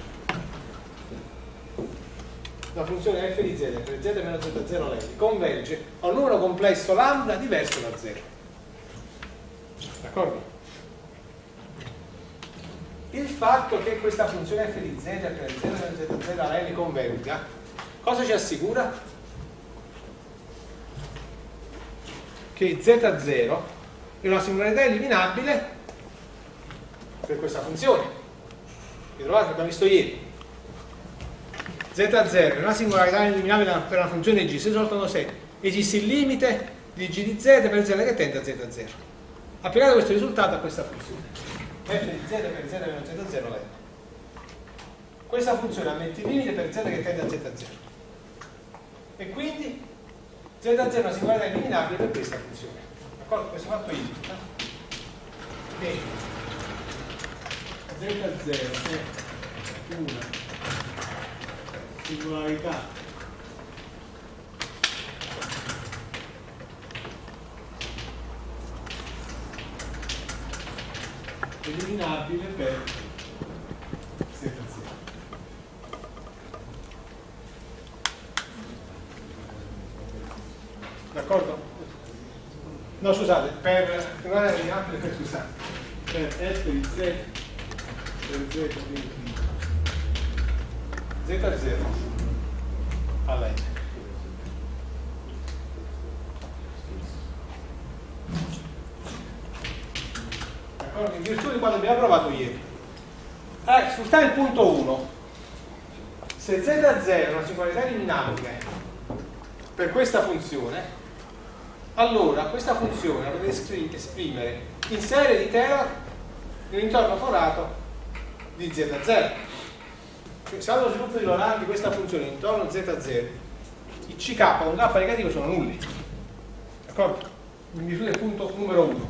La funzione f di z per z meno z zero lei converge a un numero complesso lambda diverso da zero. D'accordo? Il fatto che questa funzione f di z per z meno z zero lei converga, cosa ci assicura? Che z zero è una singolarità eliminabile per questa funzione. Vi trovate che abbiamo visto ieri. z zero è una singolarità eliminabile per una funzione g se soltanto se esiste il limite di g di z per z che tende a z zero. Applicate questo risultato a questa funzione f di z per z meno z zero la n. Questa funzione ammette il limite per z che tende a z zero e quindi z zero è una singolarità eliminabile per questa funzione. D'accordo? Questo fatto indica che z zero è una singolarità eliminabile per z zero. D'accordo? No, scusate, per singolarità eliminabile per scusate per f di z per z di z zero alla n. D'accordo? In virtù di quanto abbiamo provato ieri. Allora, sfruttare il punto uno. Se z zero è una singolarità eliminabile per questa funzione, allora questa funzione la potete esprimere in serie di Taylor nell'intorno forato di z zero. Se allo sviluppo di Laurent di questa funzione intorno a z zero, i ck con k negativo sono nulli. D'accordo? In virtù del punto numero uno.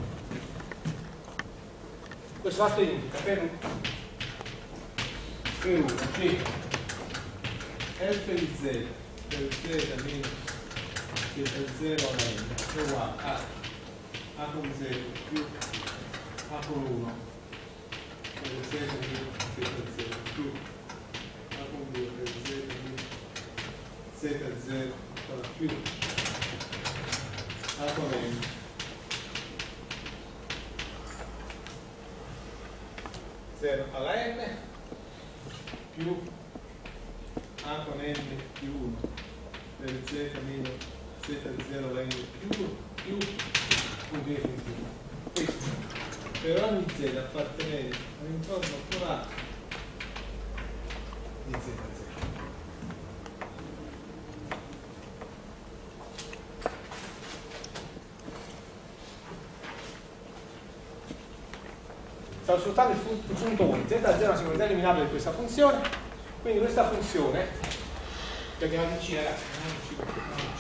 Questo fatto indica per uno c f di z per z meno z zero alla n è uguale a a con zero più a con uno per z meno z zero più per z zero più a con n zero alla n più a con n più uno per z meno z zero alla n più uno più punto di funzione. Questo per ogni z appartenente all'intorno forato di z zero. Stavo sfruttando il punto uno, z zero è una singolarità eliminabile di questa funzione, quindi questa funzione che abbiamo in C, ragazzi, non C con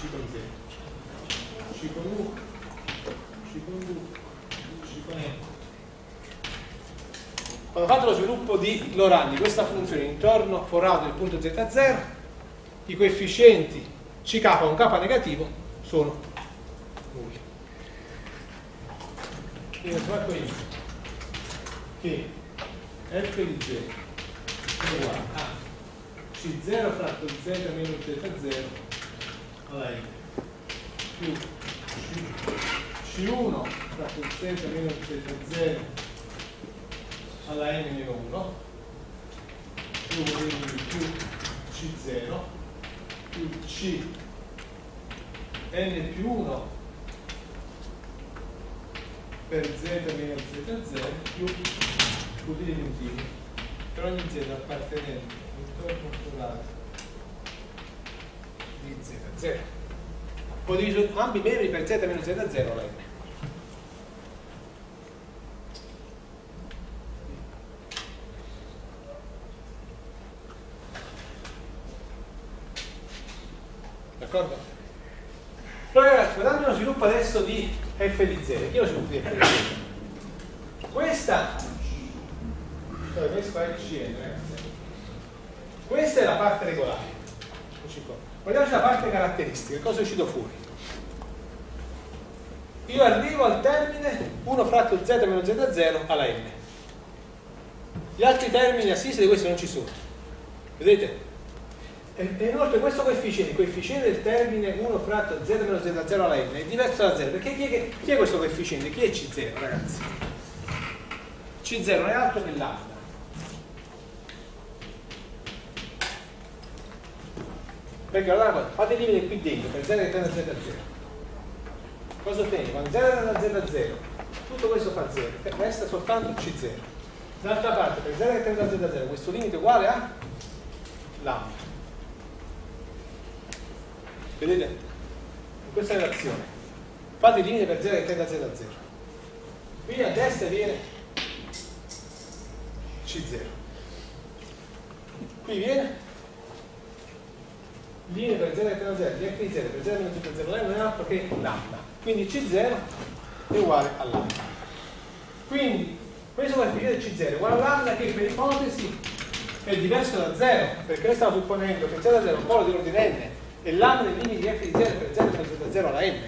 Z, C con U, C con U, C con E. Quando ho fatto lo sviluppo di Lorentz di questa funzione intorno forato del punto z zero, i coefficienti ck con k negativo sono nulli. Quindi ho fatto io che f di z è uguale a c zero fratto z meno z zero alla n più c uno fratto z meno z zero alla n meno uno più, più c zero più c n più uno per z meno z zero più tutti i punti per ogni z appartenente intorno forato di z zero. Ho diviso ambi membri per z meno z zero alla n. D'accordo? Allora ragazzi, guardate uno sviluppo adesso di f di z. Io lo sviluppo di f di z. Questa, cioè questo è il C N, ragazzi. Questa è la parte regolare. Guardiamoci la parte caratteristica. Cosa è uscito fuori? Io arrivo al termine uno fratto z meno z zero alla n. Gli altri termini a sinistra di questo non ci sono. Vedete? E inoltre questo coefficiente, il coefficiente del termine uno fratto z meno z zero alla n è diverso da zero, perché chi è, che, chi è questo coefficiente? Chi è C zero, ragazzi? C zero non è altro che lambda. Perché allora fate il limite qui dentro per z che tende a z zero. Cosa ottieni? Quando z tende a z zero, tutto questo fa zero, resta soltanto C zero. D'altra parte, per z che tende a z zero, questo limite è uguale a lambda. Vedete? In questa relazione fate il limite per z che tende a z zero. Qui a destra viene C zero. Qui viene limite per z che tende a zero di f di z per z meno z zero non è altro che lambda. Quindi C zero è uguale a lambda. Quindi questo coefficiente C zero è uguale a lambda, che per ipotesi è diverso da zero, perché noi stiamo supponendo che z zero è un polo di ordine n e lambda è il limite di f di zero per z meno z zero alla n.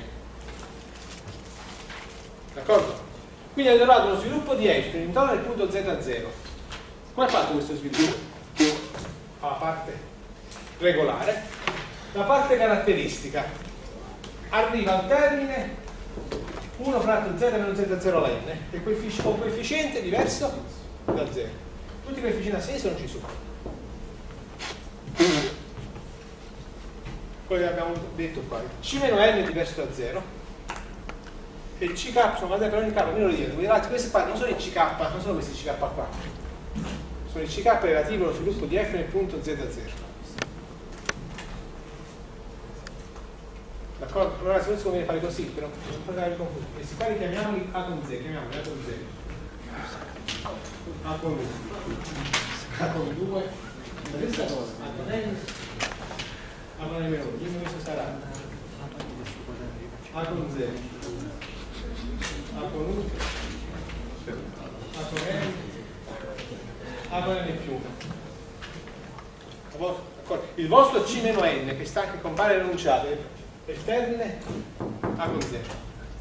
D'accordo? Quindi è trovato lo sviluppo di f intorno al punto z zero. Come ha fatto questo sviluppo? Fa la parte regolare, la parte caratteristica arriva al termine uno fratto z meno z zero alla n e coeffic- un coefficiente diverso da zero. Tutti i coefficienti a sinistra non ci sono. Quello che abbiamo detto qua, c meno n è diverso da zero e ck sono valori per ogni k meno di n. Questi qua non sono i ck, non sono questi ck qua, sono i ck relativi allo sviluppo di f nel punto z zero. D'accordo? Allora se non si conviene fare così, però non fare confusione. Questi qua li chiamiamoli A con Z, chiamiamoli A con Z. A con uno, A con due, A con N, A con N meno uno, quindi questo sarà A con Z, A con uno, A con N, A con N più uno. Il vostro C meno N, che sta anche compare l'enunciato, è il termine A con Z.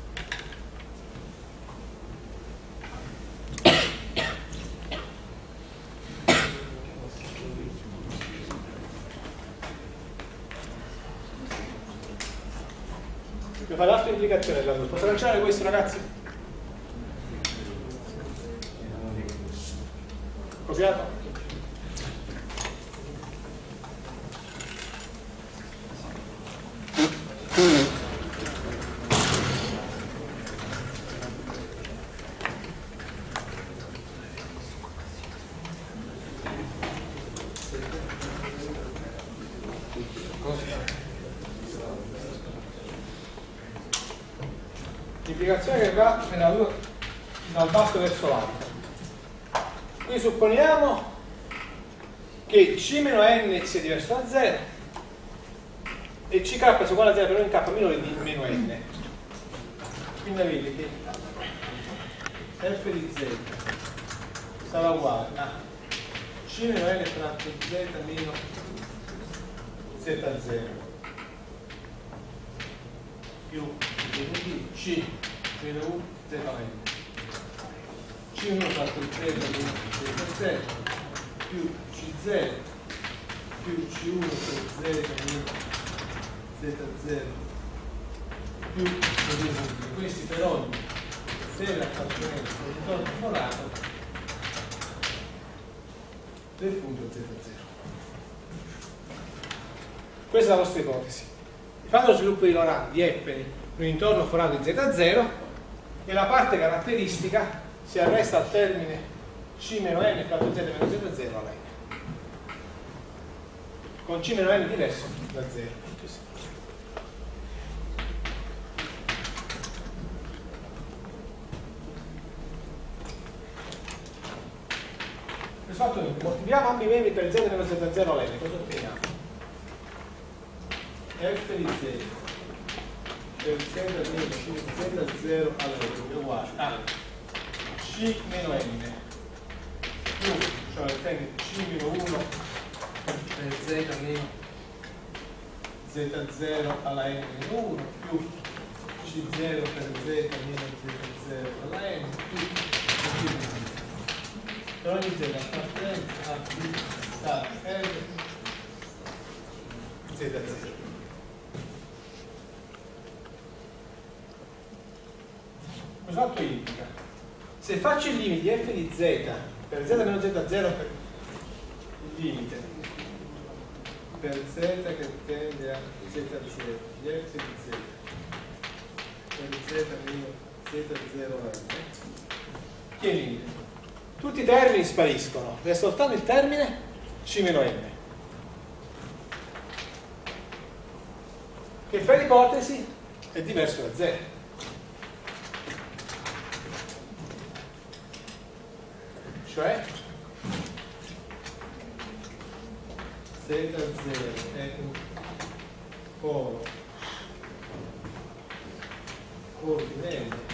Mi fa l'altra implicazione della due. Posso lanciare questo, ragazzi? Copiato? L'implicazione che va dal basso verso l'alto. Qui supponiamo che C meno n sia diverso da zero e ck sia uguale a zero per ogni k minore di meno n. Quindi vedi che f di z sarà uguale a c meno n tratto z meno z zero più c meno u z n. C uno fatto z meno z zero più c zero più c uno per z meno z zero più così via. Questi per ogni serie appartenente all'intorno forato del punto z zero. Questa è la nostra ipotesi. Fate lo sviluppo di Laurent di Epperi un intorno forato di z zero e la parte caratteristica si arresta al termine c meno n fratto z meno z zero alla n, con c meno n diverso da zero. Fatto moltiplichiamo ambi i membri per z meno z zero alla n, cosa otteniamo? F di z per z meno c z zero alla n è uguale a c meno n più, cioè il termine c meno uno per z meno z zero alla n meno uno più c zero per z meno z zero alla n più c per ogni z appartenente a b sta r z zero. Cos'altro implica? Se faccio il limite di f di z per z meno z zero per il limite per z che tende a z zero di f di z per z meno z zero alla n, che è il limite? Tutti i termini spariscono, resta soltanto il termine c meno n, che per ipotesi è diverso da zero. Cioè z zero è un polo ordinale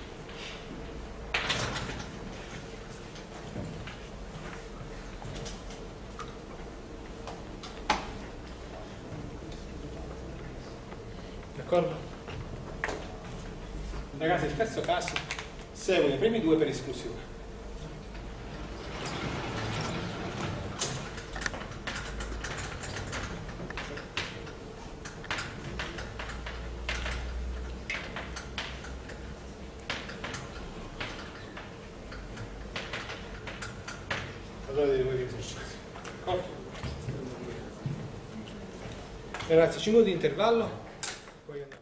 d'accordo? Ragazzi, il terzo caso segue i primi due per esclusione. Allora devi vedere l'esercizio. D'accordo? Ragazzi, cinque minuti di intervallo. Poi